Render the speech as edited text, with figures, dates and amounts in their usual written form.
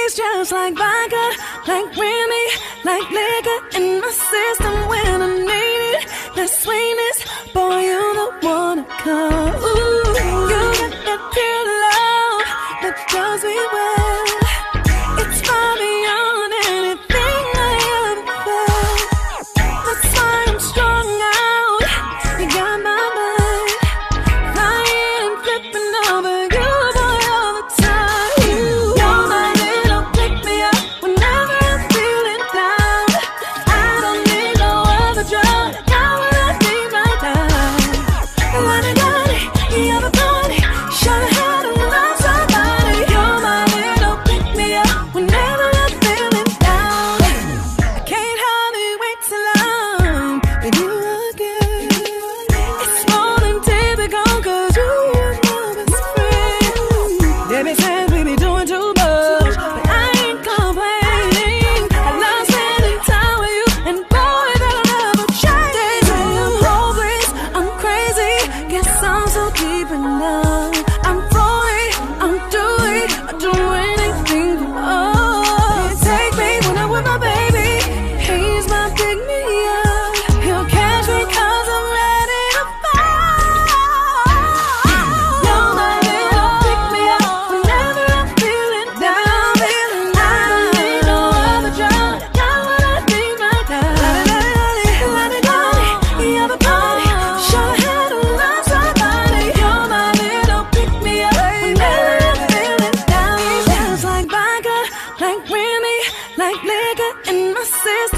He's just like vodka, like Remy, like liquor in my system when I need it. That sweetness, boy, you're the one to come. Ooh, you got that pure love that does me well. It's far beyond anything I ever felt. That's why I'm strung out. You got my mind flying and flipping over you, boy, all the time. You're my little pick me up whenever I'm feeling down. I don't need no other drug. Now what I need right now. Lani-dani, you have a body. Show me how to love somebody. You're my little pick me up whenever I'm feeling down. I can't hardly wait till I'm with you again. It's more than typical, cause you're my best friend. There be times we be doing too much, but I ain't complaining. I love spending time with you, and boy, that'll never change. They say I'm hopeless, I'm crazy, guess I'm so deep in love. I'm falling, I'm doing, I'll do anything for love. Take me when I'm with my baby, he's my pick me up. He'll catch me cause I'm ready to fall. You're my little pick me up whenever I'm feeling down. I don't need no other drug, got what I need right now. Lani-dani, you have a body, show me how to love somebody. You're my little pick me up whenever I'm feeling down. He's just like vodka, like Remy, like liquor in my system